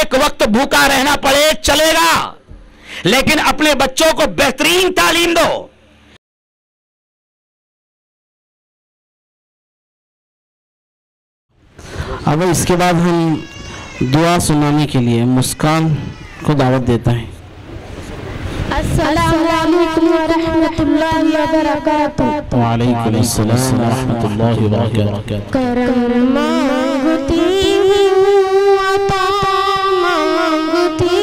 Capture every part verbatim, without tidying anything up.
एक वक्त भूखा रहना पड़े चलेगा, लेकिन अपने बच्चों को बेहतरीन तालीम दो। अब इसके बाद हम दुआ सुनाने के लिए मुस्कान को दावत देता है। अस्सलामु अलैकुम व रहमतुल्लाहि व बरकातुहू। वालेकुम अस्सलाम व रहमतुल्लाहि व बरकातुहू। करम मांगती हूँ, अता मांगती,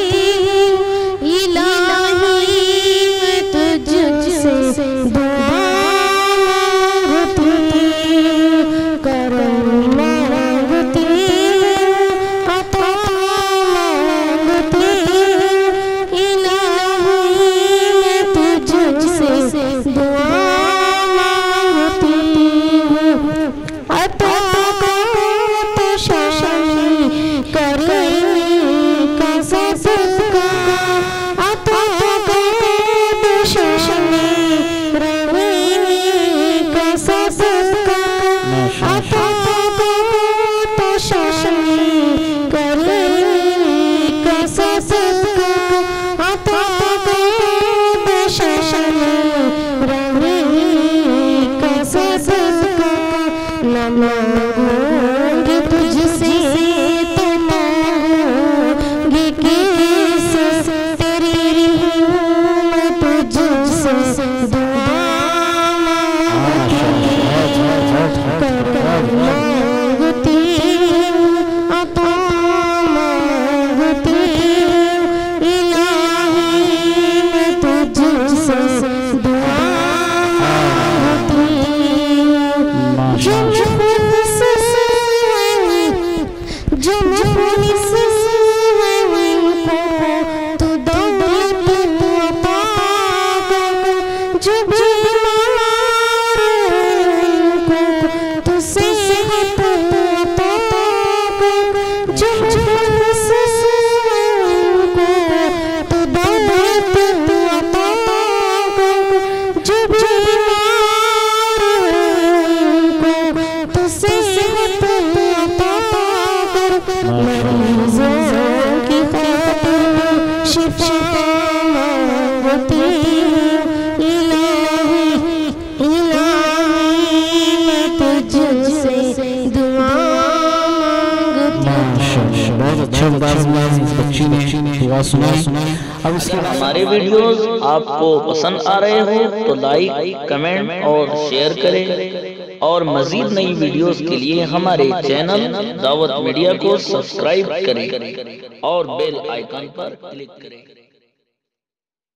इलाही मैं तुझसे दुआ मांगती। करम मांगती हूँ, अता मांगती, इलाही मैं तुझसे दुआ मांगती हूँ। अता मांगूंगी तुझसे तो मांगूंगी किस, तेरी हूँ मैं तुझसे दुआ मांगती हूँ, अता मांगती, इलाही मैं तुझसे दुआ मांगती हूँ। जो मुफलिस है उनको तू दौलत अता कर, जो बीमार उनको तू सेहत अता कर, जो मुफलिस है उनको तू दौलत अता कर, जो बीमार उनको तू सेहत अता कर, मरीजों की खातिर शिफा मांगती, इलाही इलाही मैं तुझसे दुआ मांगती। बहुत अच्छे अंदाज में इस बच्ची ने दुआ सुनाई। अब इसके हमारे वीडियोस आपको पसंद आ रहे हो तो लाइक, कमेंट और शेयर करें, और मजीद नई वीडियोस के लिए हमारे चैनल दावत मीडिया को सब्सक्राइब करें और बेल आइकन पर क्लिक करें।